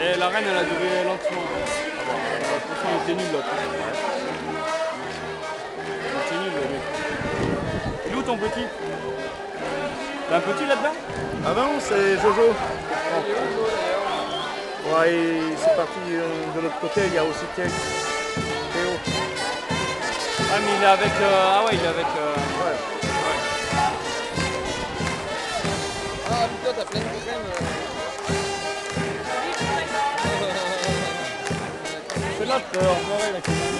Et la reine, elle a duré lentement. Franchement, il était nul l'autre. Il était nul le mec. Il est où ton petit? T'as un petit là-dedans? Ah non, c'est Jojo. Ouais, c'est parti de l'autre côté, il y a aussi Théo. Ah mais il est avec... Ah ouais, il est avec... Ouais. Ah, putain, t'as plein de crème. C'est là, on verra, il a